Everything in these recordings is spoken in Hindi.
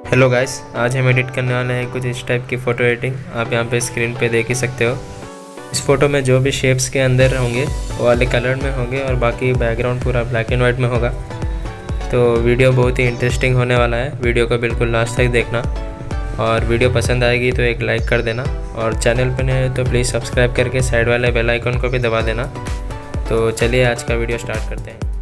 हेलो गाइस, आज हम एडिट करने वाले हैं कुछ इस टाइप की फ़ोटो एडिटिंग। आप यहाँ पे स्क्रीन पे देख ही सकते हो। इस फ़ोटो में जो भी शेप्स के अंदर होंगे वो वाले कलर में होंगे और बाकी बैकग्राउंड पूरा ब्लैक एंड वाइट में होगा। तो वीडियो बहुत ही इंटरेस्टिंग होने वाला है। वीडियो को बिल्कुल लास्ट तक देखना और वीडियो पसंद आएगी तो एक लाइक कर देना और चैनल पर नए हो तो प्लीज़ सब्सक्राइब करके साइड वाले बेल आइकन को भी दबा देना। तो चलिए आज का वीडियो स्टार्ट करते हैं।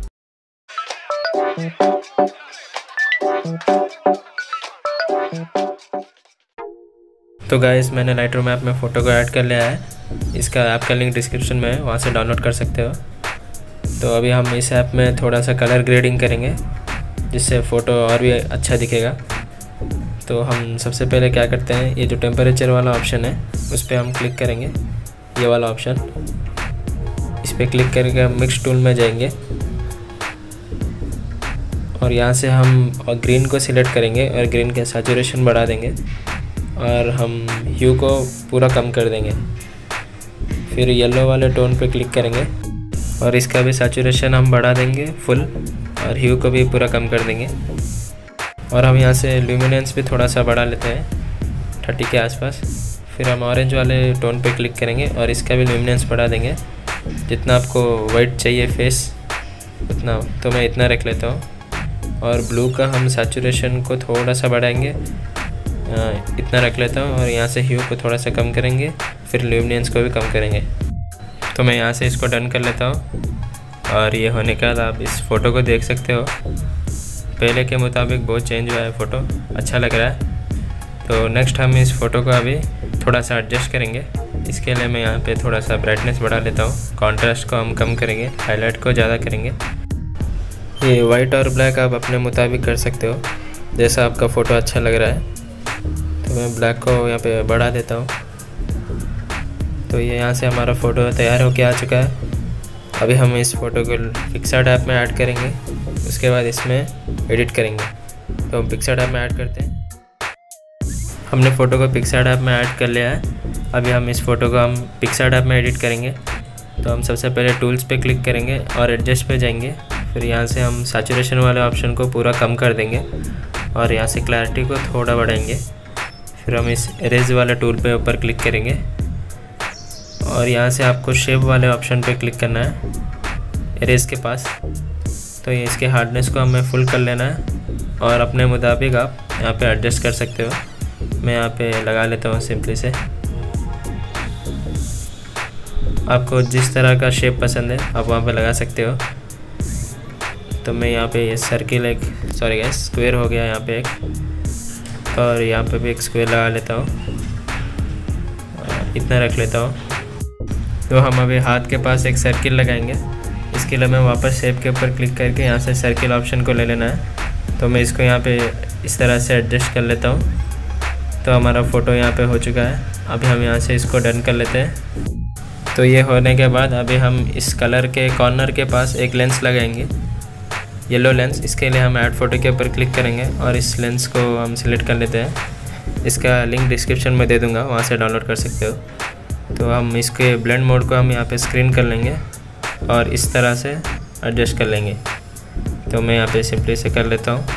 तो गाइस, मैंने लाइटरूम ऐप में फ़ोटो को ऐड कर लिया है। इसका ऐप का लिंक डिस्क्रिप्शन में है, वहाँ से डाउनलोड कर सकते हो। तो अभी हम इस ऐप में थोड़ा सा कलर ग्रेडिंग करेंगे जिससे फ़ोटो और भी अच्छा दिखेगा। तो हम सबसे पहले क्या करते हैं, ये जो टेम्परेचर वाला ऑप्शन है उस पर हम क्लिक करेंगे, ये वाला ऑप्शन। इस पर क्लिक करके हम मिक्स टूल में जाएंगे और यहाँ से हम ग्रीन को सिलेक्ट करेंगे और ग्रीन का सैचुरेशन बढ़ा देंगे और हम ह्यू को पूरा कम कर देंगे। फिर येलो वाले टोन पे क्लिक करेंगे और इसका भी सैचुरेशन हम बढ़ा देंगे फुल और ह्यू को भी पूरा कम कर देंगे। और हम यहाँ से ल्यूमिनेंस भी थोड़ा सा बढ़ा लेते हैं 30 के आसपास। फिर हम ऑरेंज वाले टोन पे क्लिक करेंगे और इसका भी ल्यूमिनेंस बढ़ा देंगे। जितना आपको वाइट चाहिए फेस उतना, तो मैं इतना रख लेता हूँ। और ब्लू का हम सैचुरेशन को थोड़ा सा बढ़ाएंगे, इतना रख लेता हूँ। और यहाँ से ह्यू को थोड़ा सा कम करेंगे, फिर ल्यूमिनेंस को भी कम करेंगे। तो मैं यहाँ से इसको डन कर लेता हूँ। और ये होने के बाद आप इस फ़ोटो को देख सकते हो, पहले के मुताबिक बहुत चेंज हुआ है, फ़ोटो अच्छा लग रहा है। तो नेक्स्ट हम इस फ़ोटो को अभी थोड़ा सा एडजस्ट करेंगे। इसके लिए मैं यहाँ पे थोड़ा सा ब्राइटनेस बढ़ा लेता हूँ, कॉन्ट्रास्ट को हम कम करेंगे, हाईलाइट को ज़्यादा करेंगे। ये वाइट और ब्लैक आप अपने मुताबिक कर सकते हो, जैसा आपका फ़ोटो अच्छा लग रहा है। तो मैं ब्लैक को यहाँ पे बढ़ा देता हूँ। तो ये यहाँ से हमारा फ़ोटो तैयार होके आ चुका है। अभी हम इस फ़ोटो को पिक्सार्ट ऐप में ऐड करेंगे, उसके बाद इसमें एडिट करेंगे। तो हम पिक्सार्ट ऐप में ऐड करते हैं। हमने फ़ोटो को पिक्सार्ट ऐप में ऐड कर लिया है। अभी हम इस फ़ोटो को हम पिक्सार्ट ऐप में एडिट करेंगे। तो हम सबसे पहले टूल्स पे क्लिक करेंगे और एडजस्ट पे जाएंगे। फिर यहाँ से हम सैचुरेशन वाले ऑप्शन को पूरा कम कर देंगे और यहाँ से क्लैरिटी को थोड़ा बढ़ाएंगे। फिर हम इस इरेज वाले टूल पे ऊपर क्लिक करेंगे और यहाँ से आपको शेप वाले ऑप्शन पे क्लिक करना है इरेज के पास। तो ये इसके हार्डनेस को हमें फुल कर लेना है और अपने मुताबिक आप यहाँ पे एडजस्ट कर सकते हो। मैं यहाँ पे लगा लेता हूँ सिंपली से। आपको जिस तरह का शेप पसंद है आप वहाँ पे लगा सकते हो। तो मैं यहाँ पे ये सर्किल एक स्क्वायर हो गया यहाँ पे एक, और यहाँ पे भी एक स्क्वायर लगा लेता हूँ, इतना रख लेता हूँ। तो हम अभी हाथ के पास एक सर्किल लगाएंगे। इसके लिए मैं वापस शेप के ऊपर क्लिक करके यहाँ से सर्किल ऑप्शन को ले लेना है। तो मैं इसको यहाँ पे इस तरह से एडजस्ट कर लेता हूँ। तो हमारा फ़ोटो यहाँ पे हो चुका है। अभी हम यहाँ से इसको डन कर लेते हैं। तो ये होने के बाद अभी हम इस कलर के कॉर्नर के पास एक लेंस लगाएंगे, येलो लेंस। इसके लिए हम ऐड फ़ोटो के ऊपर क्लिक करेंगे और इस लेंस को हम सिलेक्ट कर लेते हैं। इसका लिंक डिस्क्रिप्शन में दे दूँगा, वहाँ से डाउनलोड कर सकते हो। तो हम इसके ब्लेंड मोड को हम यहाँ पे स्क्रीन कर लेंगे और इस तरह से एडजस्ट कर लेंगे। तो मैं यहाँ पे सिंपली से कर लेता हूँ।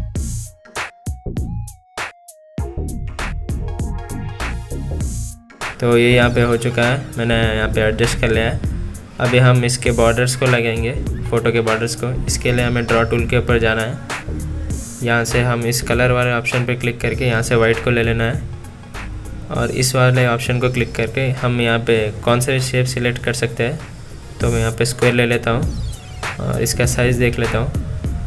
तो ये यहाँ पे हो चुका है, मैंने यहाँ पे एडजस्ट कर लिया है। अभी हम इसके बॉर्डर्स को लगाएंगे, फ़ोटो के बॉर्डर्स को। इसके लिए हमें ड्रॉ टूल के ऊपर जाना है। यहाँ से हम इस कलर वाले ऑप्शन पे क्लिक करके यहाँ से वाइट को ले लेना है और इस वाले ऑप्शन को क्लिक करके हम यहाँ पे कौन से शेप सिलेक्ट कर सकते हैं। तो मैं यहाँ पे स्क्वायर ले लेता हूँ और इसका साइज़ देख लेता हूँ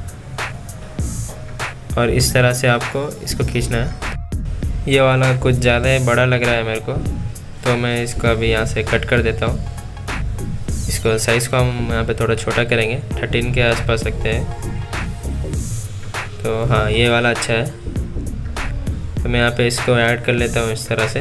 और इस तरह से आपको इसको खींचना है। ये वाला कुछ ज़्यादा ही बड़ा लग रहा है मेरे को, तो मैं इसको अभी यहाँ से कट कर देता हूँ। इसको साइज़ को हम यहाँ पे थोड़ा छोटा करेंगे, 13 के आसपास रखते हैं। तो हाँ, ये वाला अच्छा है। तो मैं यहाँ पे इसको ऐड कर लेता हूँ इस तरह से।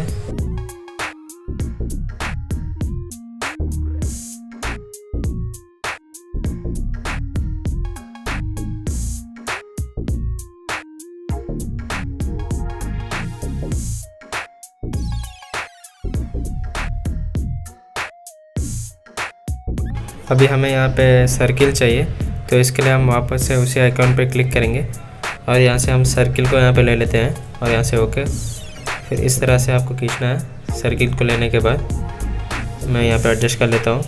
अभी हमें यहाँ पे सर्किल चाहिए, तो इसके लिए हम वापस से उसी आइकॉन पे क्लिक करेंगे और यहाँ से हम सर्किल को यहाँ पे ले लेते हैं और यहाँ से ओके। फिर इस तरह से आपको खींचना है। सर्किल को लेने के बाद मैं यहाँ पे एडजस्ट कर लेता हूँ।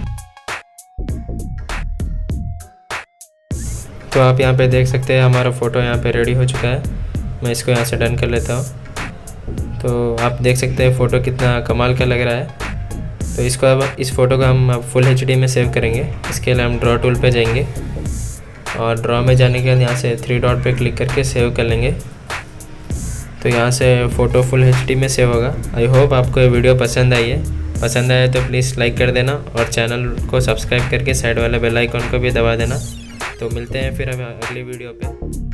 तो आप यहाँ पे देख सकते हैं हमारा फ़ोटो यहाँ पे रेडी हो चुका है। मैं इसको यहाँ से डन कर लेता हूँ। तो आप देख सकते हैं फ़ोटो कितना कमाल का लग रहा है। तो इसको अब इस फ़ोटो को हम अब फुल HD में सेव करेंगे। इसके लिए हम ड्रॉ टूल पे जाएंगे और ड्रॉ में जाने के बाद यहाँ से 3 डॉट पे क्लिक करके सेव कर लेंगे। तो यहाँ से फ़ोटो फुल HD में सेव होगा। आई होप आपको ये वीडियो पसंद आई है। पसंद आए तो प्लीज़ लाइक कर देना और चैनल को सब्सक्राइब करके साइड वाले बेल आइकन को भी दबा देना। तो मिलते हैं फिर हमें अगली वीडियो पे।